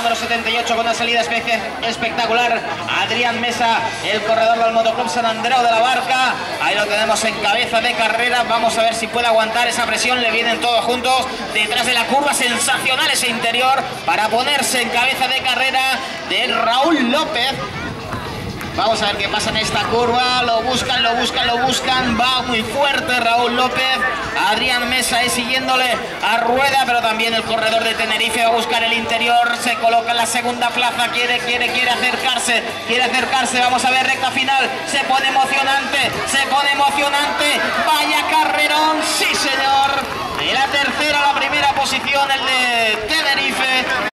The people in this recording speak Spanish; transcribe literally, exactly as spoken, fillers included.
número setenta y ocho con una salida espectacular. Adrián Mesa, el corredor del Motoclub San Andreu de la Barca. Ahí lo tenemos en cabeza de carrera. Vamos a ver si puede aguantar esa presión. Le vienen todos juntos detrás de la curva. Sensacional ese interior para ponerse en cabeza de carrera de Raúl López. Vamos a ver qué pasa en esta curva. Lo buscan, lo buscan, lo buscan. Va muy fuerte Raúl López. Adrián Mesa ahí siguiéndole a rueda, pero también el corredor de Tenerife va a buscar el interior. Se coloca en la segunda plaza. Quiere, quiere, quiere acercarse. Quiere acercarse. Vamos a ver recta final. Se pone emocionante. Se pone emocionante. Vaya carrerón. Sí, señor. De la tercera a la primera posición el de Tenerife.